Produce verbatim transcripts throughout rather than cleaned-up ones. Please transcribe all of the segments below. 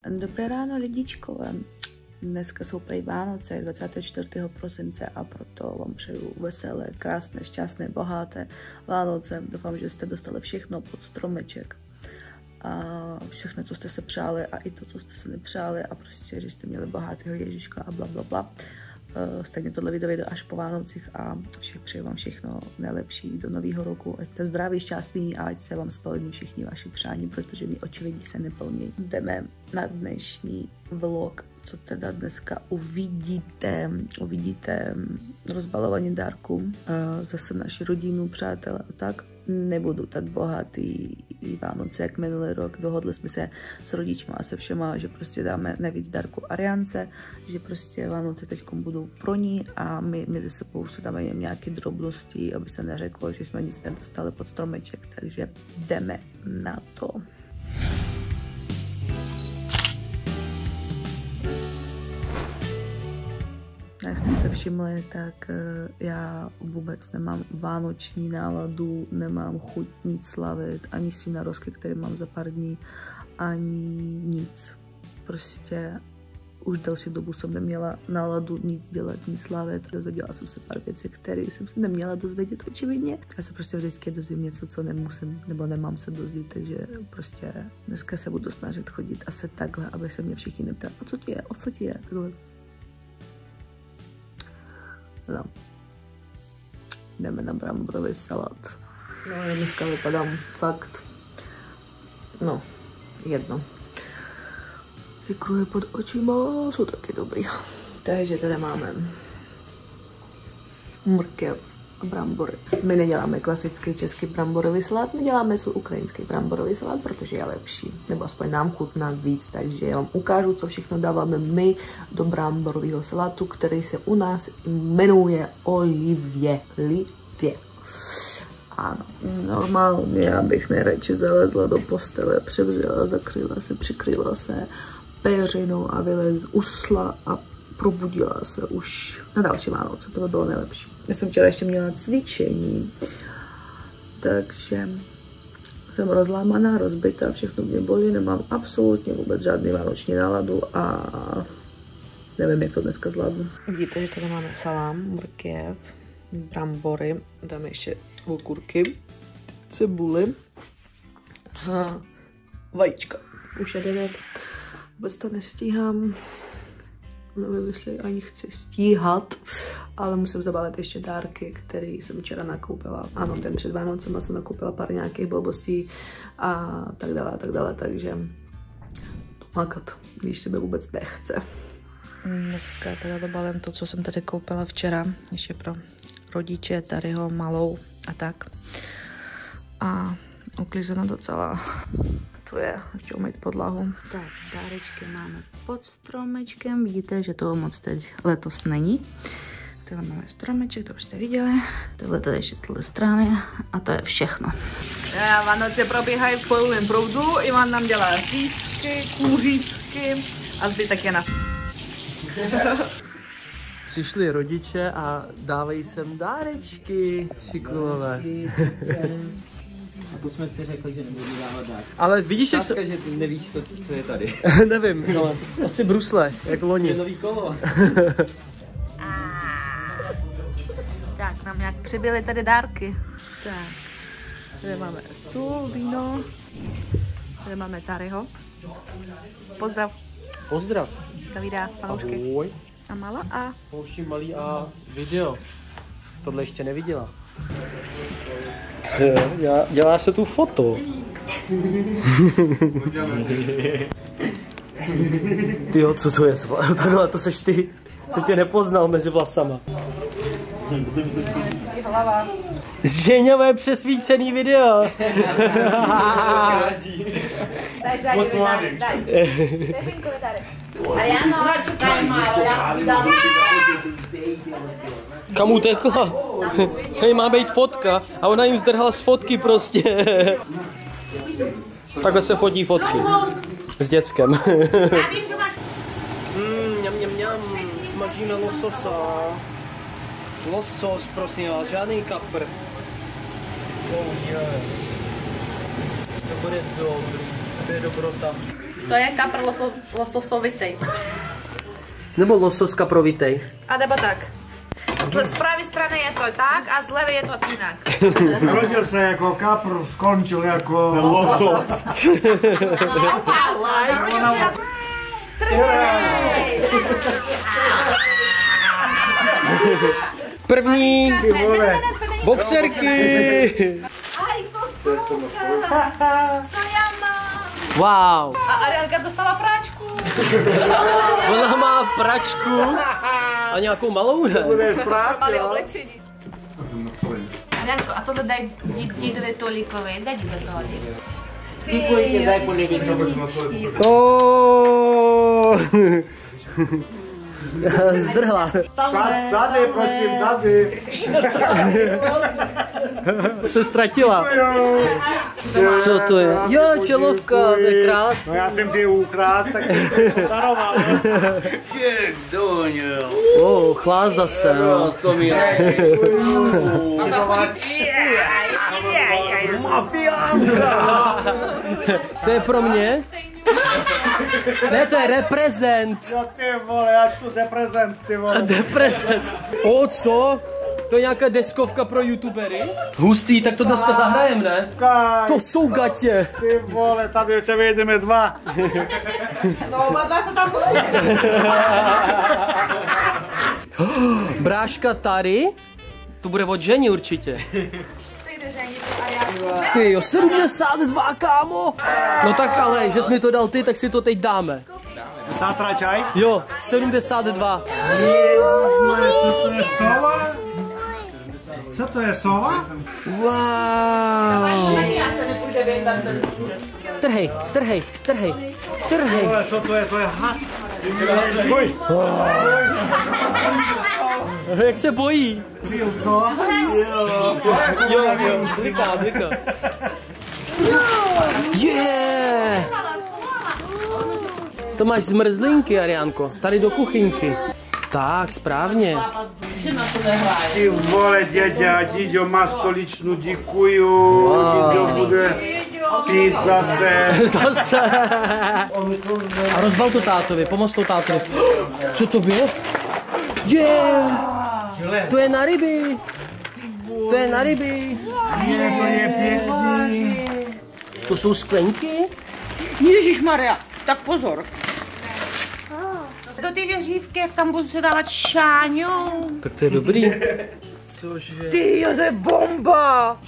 Dobré ráno, lidičkové. Dneska jsou prej Vánoce, dvacátého čtvrtého prosince, a proto vám přeju veselé, krásné, šťastné, bohaté Vánoce. Doufám, že jste dostali všechno pod stromeček. A všechno, co jste se přáli, a i to, co jste se nepřáli, a prostě, že jste měli bohatého Ježíška a bla, bla, bla. Stejně tohle video jde až po Vánocích a všech přeju vám všechno nejlepší do nového roku. Ať jste zdraví, šťastný a ať se vám splní všichni vaši přání, protože mi očividně se neplní. Jdeme na dnešní vlog, co teda dneska uvidíte. Uvidíte rozbalování dárků, zase naši rodinu, přátelé a tak. Nebudu tak bohatý Vánoce jak minulý rok. Dohodli jsme se s rodičima a se všema, že prostě dáme nejvíc dárku Ariance, že prostě Vánoce teď budou pro ní a my mezi sebou se dáme nějaké drobnosti, aby se neřeklo, že jsme nic nedostali pod stromeček, takže jdeme na to. Jak jste se všimli, tak já vůbec nemám vánoční náladu, nemám chuť nic slavit, ani svinarozky, které mám za pár dní, ani nic. Prostě už delší dobu jsem neměla náladu nic dělat, nic slavit. Dozvěděla jsem se pár věcí, které jsem se neměla dozvědět očividně. Já se prostě vždycky dozvím něco, co nemusím nebo nemám se dozvědět, takže prostě dneska se budu snažit chodit asi takhle, aby se mě všichni neptali, o co ti je, o co ti je, takhle. No. Jdeme na bramborový salát. No, já dneska vypadám fakt, no, jedno. Ty kruhy pod očima jsou taky dobrý. Takže tady máme mrkev a brambory. My neděláme klasický český bramborový salát, my děláme svůj ukrajinský bramborový salát, protože je lepší. Nebo aspoň nám chutná víc, takže já vám ukážu, co všechno dáváme my do bramborového salátu, který se u nás jmenuje olivě. Livě. Ano, normálně já bych nejradši zalezla do postele, převřela, zakryla se, přikryla se péřinou a vylez, usla a probudila se už na další Vánoce, to by bylo nejlepší. Já jsem včera ještě měla cvičení, takže jsem rozlámaná, rozbitá, všechno mě bolí, nemám absolutně vůbec žádný vánoční náladu a nevím, jak to dneska zvládnu. Vidíte, že tady máme salám, mrkev, brambory, dáme ještě okurky, cibuli a vajíčka. Už je devět, vůbec to nestíhám. Nevím, jestli ani chci stíhat, ale musím zabalit ještě dárky, které jsem včera nakoupila. Ano, ten před Vánocema jsem nakoupila pár nějakých blbostí a tak dále, a tak dále, takže to makat, když se mi vůbec nechce. Dneska teda zabalím to, co jsem tady koupila včera, ještě pro rodiče, tadyho, malou a tak. A uklízeno docela. To je, ještě umýt podlahu. Tak, dárečky máme pod stromečkem. Vidíte, že toho moc teď letos není. Tady máme stromeček, to už jste viděli. Tohle tady ještě z téhle strany a to je všechno. Vánoce probíhají v plném proudu. Ivan nám dělá řízky, kůřízky a zbytek je na... Přišli rodiče a dávají sem dárečky šikulové. A to jsme si řekli, že nebudu dávat dárky. Ale vidíš, jak se... že ty nevíš, co, co je tady. Nevím, ale asi brusle, jak loni. Je nový kolo. Tak, nám nějak přibyly tady dárky. Tak, tady máme stůl, víno. Tady máme Taryho. Pozdrav. Pozdrav. Davída, fanoušky. Ahoj. A Mala a... Pouští malý a video. Tohle ještě neviděla. Co? Dělá, dělá se tu foto. Tyjo, co to je? Takhle to seš ty. Jsem tě nepoznal mezi vlasama. Hlava. Žeňové přesvícený video. Daj, daj, daj, daj. Vteřinku, tady. Ariano, daj málo, já dám. Kam utekla? Tady má být fotka a ona jim zdrhala z fotky prostě. Takhle se fotí fotky. S děckem. mm, mňam, mňam, mňam. Smažíme lososa. Losos, prosím vás, žádný kapr. Oh yes. To bude dobrý, to je dobrota. To je kapr loso, lososovitej. Nebo losos kaprovitej. A nebo tak. Z pravé strany je to tak a z levé je to jinak. Narodil se jako kapr, skončil jako losos. No, ale narodil se jako... První boxerky. Co já mám? Wow. A Arielka dostala práčku. Ona má pračku a nějakou malou, ne? Malé oblečení. Arielko, a tohle daj dídovi Tolíkovi. Daj dídovi Tolíkovi. Děkuji, daj polivit. Oh. Zdrhla. Tady, prosím, tady. Se ztratila. Co to je? Jo, čelovka, to je krásný. No já jsem ti ukrát, tak jsem to daroval. O, chlás zase, no. To je pro mě? Ne, to je reprezent. Jo ty vole, až tu deprezent, ty vole. Deprezent. O, co? To je nějaká deskovka pro youtubery? Hustý, tak to dneska zahrajem, ne? Kaj, To jsou gatě. ty vole, tady se vejdeme dva. No, oba dva se tam musí. Bráška tady? To bude od ženi určitě. Stejné žení pro Arielku. Ty jo, sedmdesát dva, kámo. No tak ale, že jsi mi to dal ty, tak si to teď dáme. Tatra čaj? Jo, sedmdesát dva. Co to je sova? Co to je sova? Wow. Já se nepůjde vědět ten. Trhej, trhej, trhej, trhej. Vole, co to je, to je had. Jak se bojí. Cíl, co? Jo, jo, zvyká, zvyká. Yeah! To máš zmrzlinky, Ariánko, tady do kuchyňky. Tak, správně. Ty vole, dědě a díďo má stoličnu, děkuju. Díďo bude pít zase. Zase. A rozbal to tátovi, pomoz to tátovi. Co to bylo? Yeah! To je na ryby. To je na ryby. Je, to je pěkný. To jsou sklenky? Ježišmarja, tak pozor. Do ty věřívky, jak tam budu se dávat šáňu. Tak to je dobrý. Cože? Ty jo, to je bomba.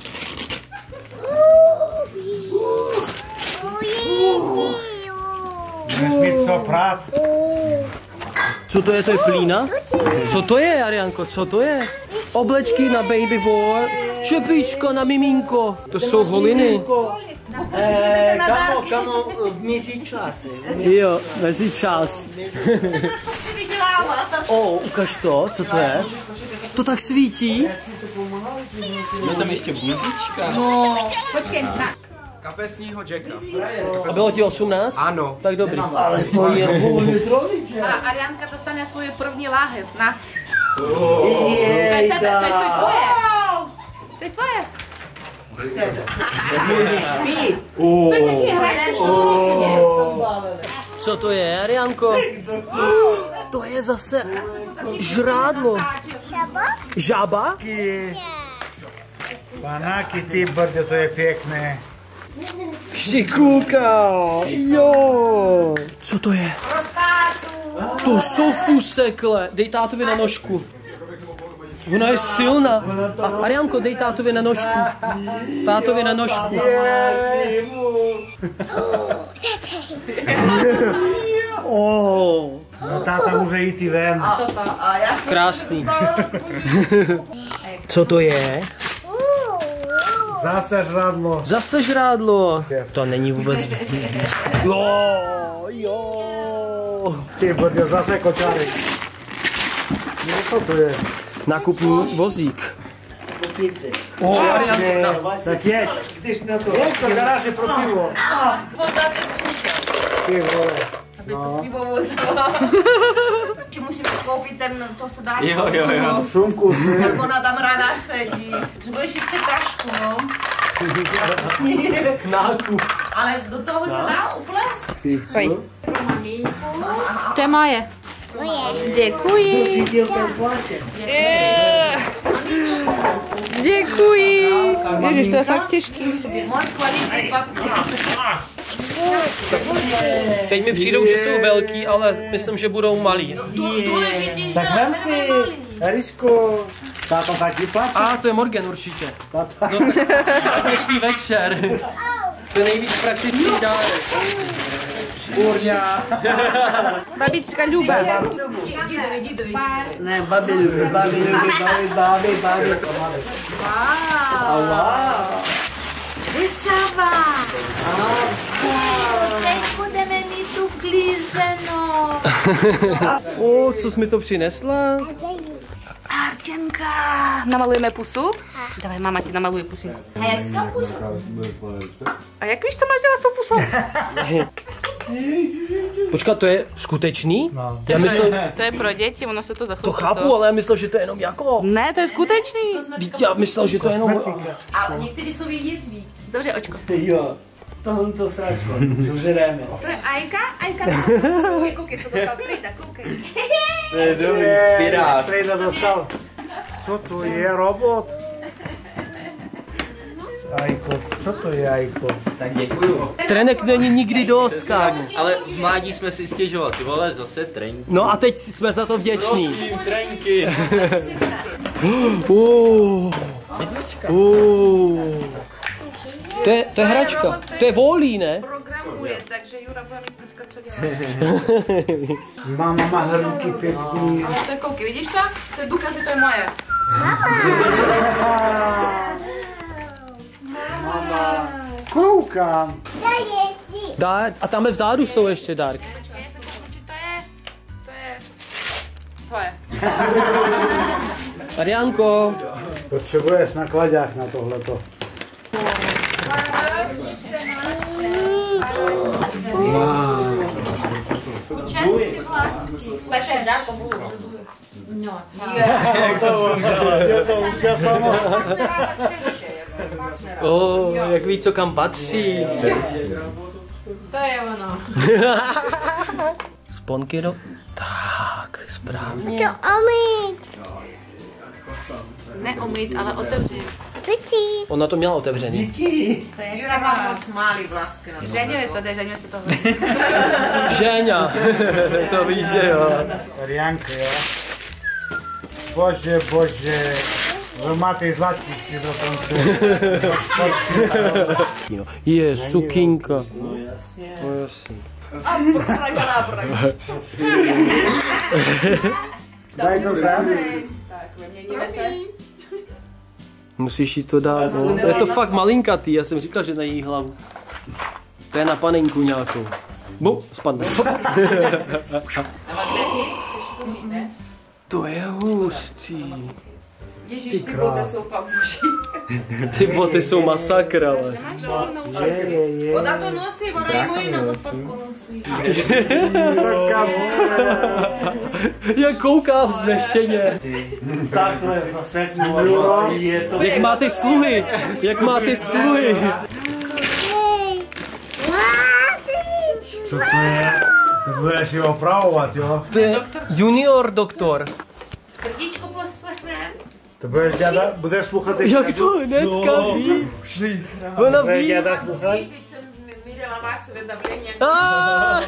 Budeš mít co prát. Co to je, to je plína? Co to je, Ariánko, co to je? Oblečky na baby war, čepičko na miminko. To jsou holiny. Eh, kamo, kamo, v měsíc čas. Jo, mezi čas. O, ukaž to, co to je? To tak svítí? Je tam ještě bundička. No, počkej, na. Kapesního Jacka. A bylo ti osmnáct? Ano. Tak dobrý. Ale to je A Ariánka dostane svoji první láhev, na. To je tebe, to je tvoje. To je tvoje. Můžeš pít. Co to je, Ariánko? To je zase žrádlo. Žaba? Panáky, ty brde, to je pěkné. Šikulka, jo. Co to je? To jsou fusekle. Dej tátovi na nožku. Ona je silná. A Ariánko, dej tátovi na nožku. Tátovi na nožku. Oh, No táta může jít i ven. krásný. Co to je? Zase žrádlo. Zase žrádlo. To není vůbec... Jo, jo. Ty brde, zase kočary. No co to je? Nákupní vozík. O, tak jeď. Jeď do garáže pro pivo. Ty vole. Ti musíte koupit ten, to se dá. Jo, jo, jo. Šunku si. Jak ona tam ráda sedí. Že budeš jít tašku, no. Nákup. Ale do toho se dá uplést. Pojď. To je moje. Děkuji. Děkuji. Ježiš, to je fakt těžký. Teď mi přijdou, že jsou velký, ale myslím, že budou malí. Tak vem si, Eliško. Táta taky plače. A to je Morgan určitě. Táta. No, dnešní večer. To je nejvíc praktický dárek. Kurňa. Babička Luba. Ne, babi, babi, babi, babi, babi. Wow. Vysava. Teď budeme mít tu klízeno. O, co jsi mi to přinesla? Artěnka. Namalujeme pusu? Давай, mama ti namaluje pusinku. Hezká pusu. A jak víš, co máš dělat s tou pusou? Počkat, to je skutečný? No. Já myslel, To je pro děti, ono se to za to chápu, ale já myslel, že to je jenom jako... Ne, to je skutečný. Vždyť já myslel, že to je jenom... A některý jsou jedví. Zavři očko. Jo, tohle to sračko, zužereme. To je Ajka, Ajka. Koukej, koukej, co dostal strejda, koukej. To je dobrý pirát. Strejda dostal. Co to je, robot? Ajko, co to je, Ajko? Tak děkuju. Trenek není nikdy dost, kámo. Ale v mládí jsme si stěžovali, ty vole, zase trenky. No a teď jsme za to vděční. Prosím, trenky. Oh. Oh. To je, to je hračka, to je volí, ne? Programuje, takže Jura bude mít dneska co dělat. Máma má hrnky pěkný. To je koukej, vidíš to? To je důkaz, že to je moje. Mama. Koukám. Dár, a tam vzadu jsou ještě dárky. Počkej, já se budu učit, to je, to je, tvoje. Ariánko. Potřebuješ nakladák na tohleto. Čas si vlastní. Pečeš, dá to budu. No, Je to učasano. O, jak ví, co kam patří. To je ono. Sponky do... Tak, správně. To omít. Neumít, ale otevřít. Pití. Ona to měla otevřený. To je Jura má moc malý vlásky na to. Žeňovi to jde, Žeňovi se to Žeňa. To víš, že jo. Ariánka, jo? Bože, bože. Vy máte zlatnosti dokonce. Je, sukinka. No jasně. No jasně. Daj to sem. Musíš jí to dát, no. To je to fakt malinkatý, já jsem říkal, že na její hlavu. To je na panenku nějakou. Bu, spadne. To je hustý. Ježíš, ty boty jsou pak muži. Ty boty jsou masakr, ale. Je, je, je. Ona to nosí, ona je mojí na podpadku nosí. Jak kouká vznešeně. Takhle zaseknu. Je to... Jak má ty sluhy, jak má ty sluhy. Co to je? To budeš ji opravovat, jo? To je junior doktor. Srdíčko poslechnem. To budeš dělat, budeš sluchat Jak to hnedka ví? Ona Budeš ví. dělat sluchat? Když jsem viděla vás vedavlení. Ah!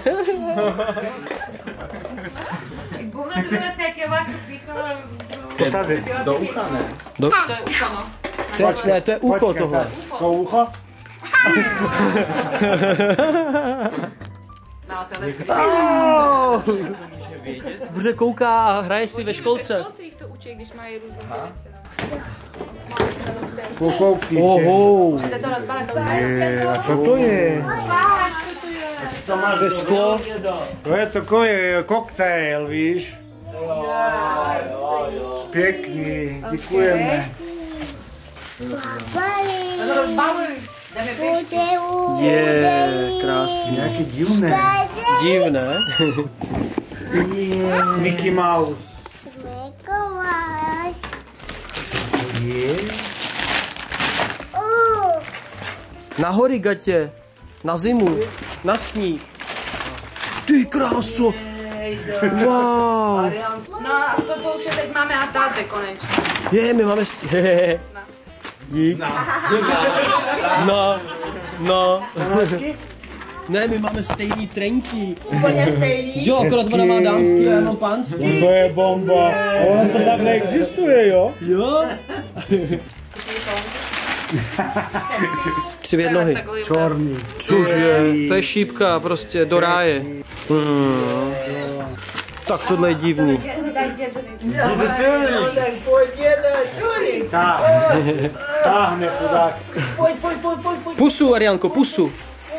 Govno dvě se, jak je vás píchala. To tady. Do ucha, ne? Do... To je ucho, no. To je, ne, to je ucho tohle. To ucho? Na televizi. Oh! Vře kouká a hraje si ve školce. Školce jich to učí, když mají různé věci. Kukovky. Oho. To je to rozbalé, to Je, a co to je? To je sklo. To je takový koktejl, víš? Pěkný, děkujeme. Je, krásně. Nějaký divné. Divné. Mickey Mouse. Je? Nahory, gatě. Na zimu, na sníh. Ty kráso. Wow. No a toto už je teď máme a táte konečně. Je, my máme... Je. Dík. No. No. Ne, my máme stejný trenky. Úplně stejný. Jo, akorát ona má dámský a já mám pánský. To je bomba. Ono to tak neexistuje, jo? Jo. Tři nohy. Čorný. Cože, to je šípka prostě do ráje. Mm. Tak tohle je divný. Táhne chudák. Pusu, Ariánko, pusu.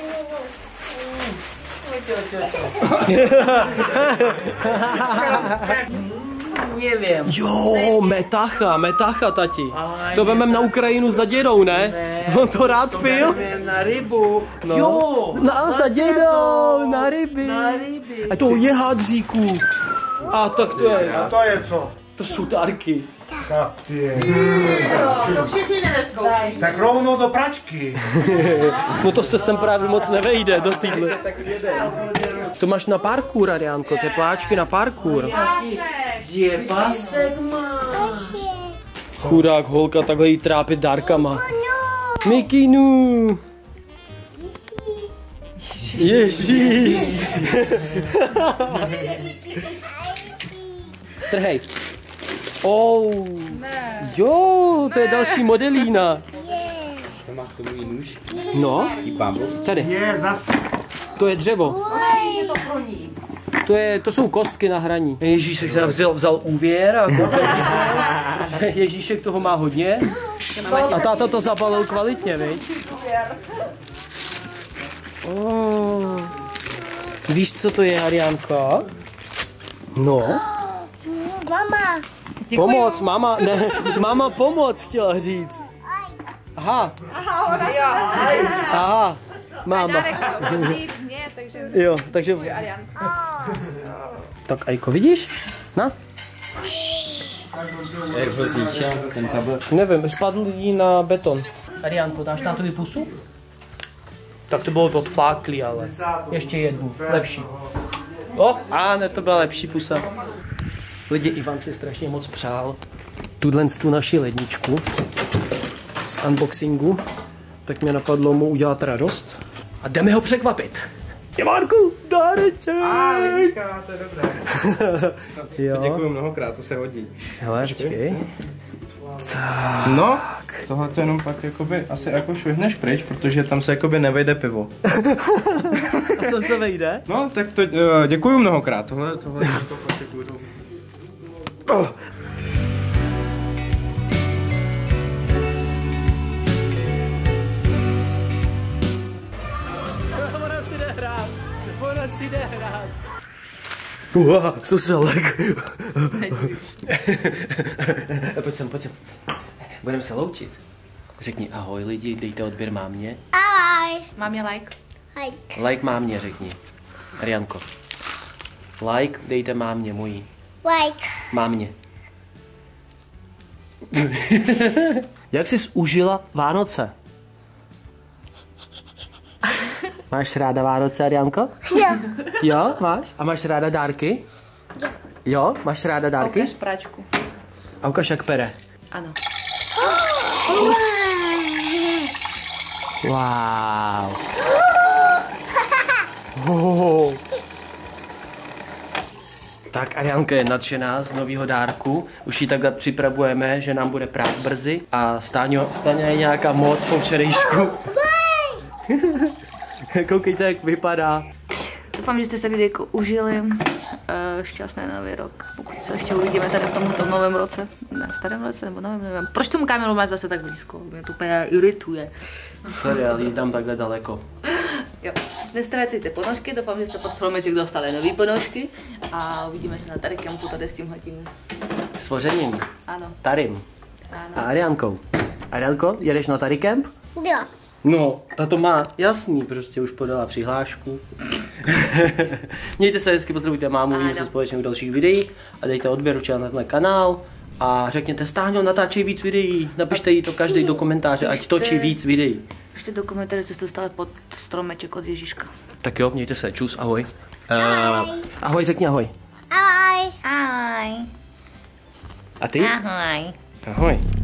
Nevím. Jo, metacha, metacha, tati. To vemem na Ukrajinu za dědou, ne? On to rád pil. Na rybu. No. Jo. Na za dědou, na ryby. Na ryby. A to je hadříků. A tak to je. A to je co? To jsou tárky. Tak je. To všechny nevzkoušíš. Tak rovnou do pračky. No to se sem právě moc nevejde do týdle. To máš na parkour, Ariánko, ty pláčky na parkour. Je pasek má. Chudák holka, takhle jí trápit dárkama. Mikinu. Ježíš. Trhej. Oh. Jo, to je další modelína. To má k tomu i nůžky. No, tady. Je zas. To je dřevo. To, je, to jsou kostky na hraní. Ježíšek se vzal, vzal úvěr a koupil. Ježíšek toho má hodně. A táta to zabalil kvalitně, viď? Oh. Víš, co to je, Ariánko? No. Mama. Pomoc, mama, ne, mama pomoc chtěla říct. Aha. Aha, máma. Jo, takže... Tak Ajko, vidíš? Na? Ten kabel. Nevím, spadl jí na beton. Ariánko, dáš tátovi pusu? Tak to bylo odfláklý, ale ještě jednu, lepší. O, a ne, to byla lepší pusa. Lidi, Ivan si strašně moc přál tuhle tu naši ledničku z unboxingu, tak mě napadlo mu udělat radost a jdeme ho překvapit. Ivánku, dáreček! A, lednička, to je dobré. Jo. Děkuji mnohokrát, to se hodí. Hele, počkej. No, tohle to jenom pak jakoby asi jako švihneš pryč, protože tam se jakoby nevejde pivo. A co se vejde? No, tak to děkuji mnohokrát, tohle, tohle to pak děkuji. Oh. Ona si jde hrát, ona si jde hrát. Uha, suselek. Pojď sem, pojď sem. Budeme se loučit. Řekni ahoj lidi, dejte odběr mámě. Ahoj. Mám je like. Like. Like mámě řekni. Ariánko. Like dejte mámě mojí. Like. Mámě. Jak jsi užila Vánoce? Máš ráda Vánoce, Ariánko? Jo. Jo, máš? A máš ráda dárky? Jo, máš ráda dárky? Ukaž pračku. A ukaž jak pere. Ano. Wow. Oh. Tak Ariánka je nadšená z nového dárku. Už ji takhle připravujeme, že nám bude prát brzy. A Stáňo, Stáňa je nějaká moc po včerejšku. Koukejte, jak vypadá. Doufám, že jste se videjko užili. Uh, šťastný nový rok. Pokud se ještě uvidíme tady v tomto novém roce. Ne, starém roce nebo novém, nevím. Proč tomu kameru máš zase tak blízko? Mě to úplně irituje. Sorry, ale jí tam takhle daleko. Jo, nestrácejte ponožky, doufám, že jste pod stromeček dostali nový ponožky a uvidíme se na tady kempu tady s tímhletím. S vořením. Ano. Tarim. Ano. A Ariánkou. Ariánko, jedeš na tady kemp? Jo. No, ta to má jasný, prostě už podala přihlášku. Mějte se hezky, pozdravujte mámu, uvidíme se společně u dalších videí a dejte odběr určitě na tenhle kanál A řekněte, Stáňo, natáčej víc videí, napište jí to každý do komentáře, ať točí víc videí. Pište do komentáře, jste dostali pod stromeček od Ježíška. Tak jo, mějte se, čus, ahoj. Uh, ahoj, řekni ahoj. Ahoj. Ahoj. A ty? Ahoj. Ahoj.